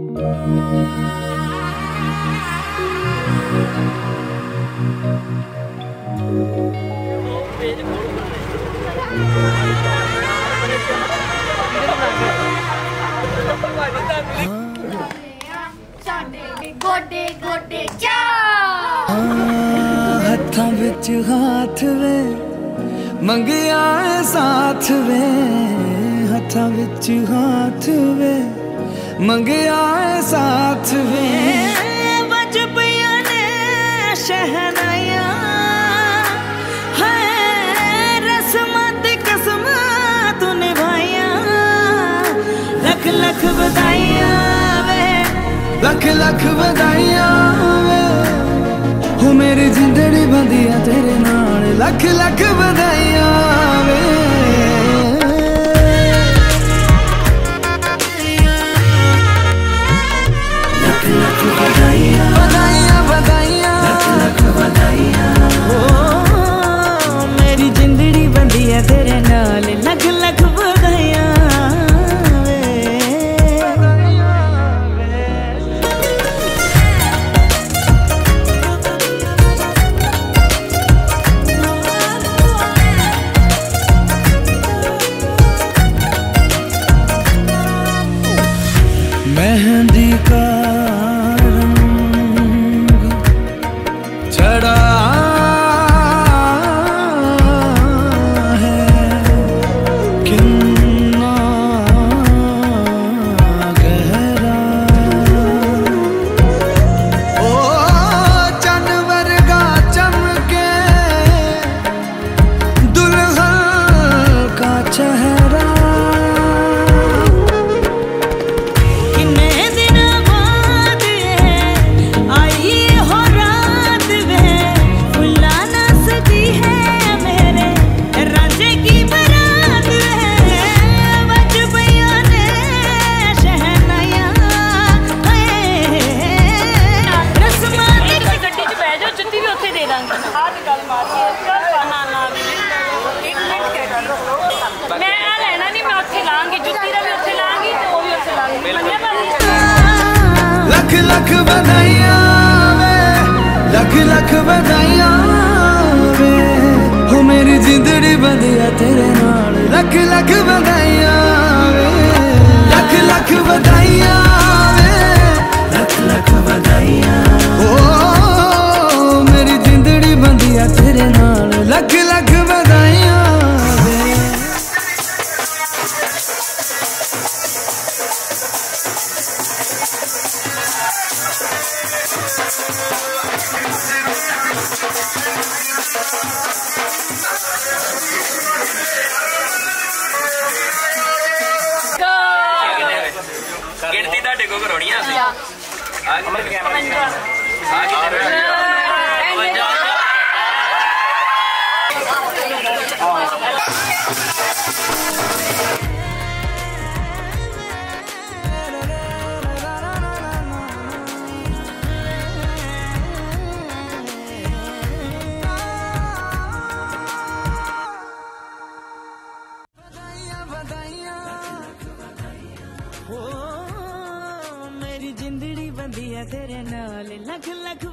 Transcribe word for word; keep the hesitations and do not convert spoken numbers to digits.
गोडे गोडे चा हत्थां विच हाथ वे मंगिया साथ वे, हत्थां विच हाथ वे मंगिया साथ वे। बज पिया ने शहनाया है रस्मां ते कसमां तू निभाया, लख लख बधाइयां वे लख लख बधाइयां वे, हो मेरी जिंदड़ी बंदिया तेरे नाल, लख लख बधाइयां वे। लख लख बधाइयां बधाइयां बधाइयां लख लख बधाइयां, हो मेरी जिंदड़ी बंदिया तेरे नाल, लख लख बधाइयां। मेहंदी का रंग चढ़ा है कितना गहरा, ओ चंद वर्गा चमके दुल्हन का चेहरा, लख लख बधाइयां वे लख लख बधाइयां वे, हो मेरी जिंदड़ी बंदिया तेरे नाल, लख लख बधाइयां वे लख लख बधाइयां वे लख लख बधाइयां, हो मेरी जिंदड़ी बंदिया तेरे नाल, लख लख बधाइयां वे। गिनती ਤੁਹਾਡੇ ਕੋ ਕਰਾਉਣੀ ਆ ਅਸੀਂ ਆ ਅਮਰ ਕੈਮਰਾ ਆ ਕਿੰਨੇ मेरी जिंदड़ी बंदी है तेरे नाल, लख लख